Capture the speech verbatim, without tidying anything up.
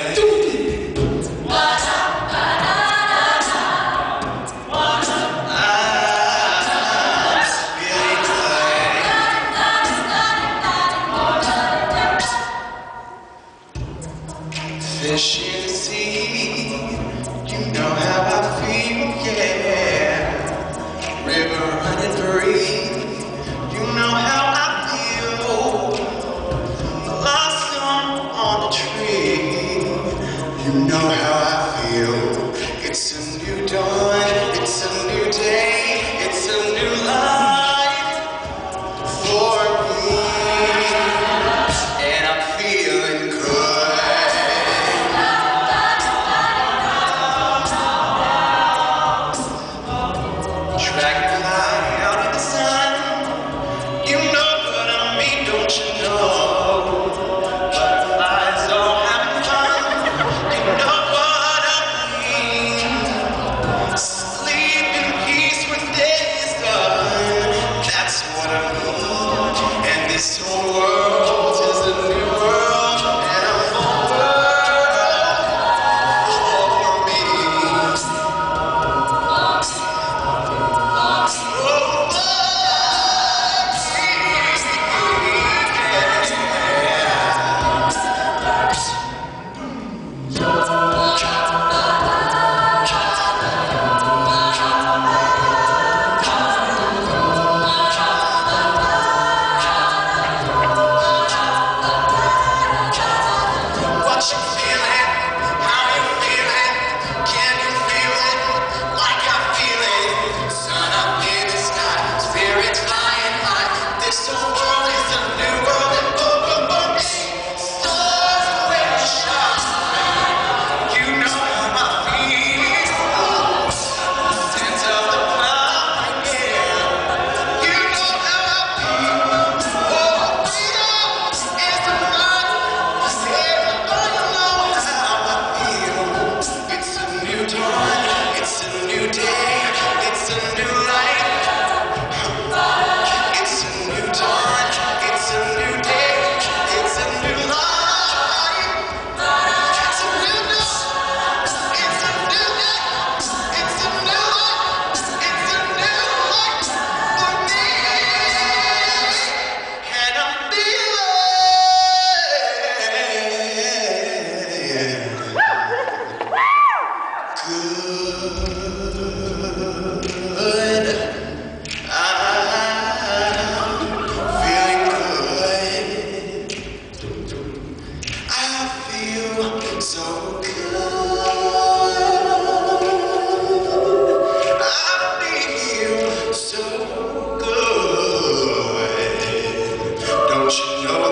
Fish in the sea, you know how I feel, yeah. River running free, you know how I feel. Blossom on the tree, you know how I feel. It's a new dawn, it's a new day, it's a new life for me, and I'm feeling good. Dragonfly out in the sun, you know what I mean, don't you know? Butterflies all having fun, you know what I mean. Sleep in peace when day is done, that's what I mean. And this whole world is a new world, and a full world for me. So good, I feel so good, don't you know?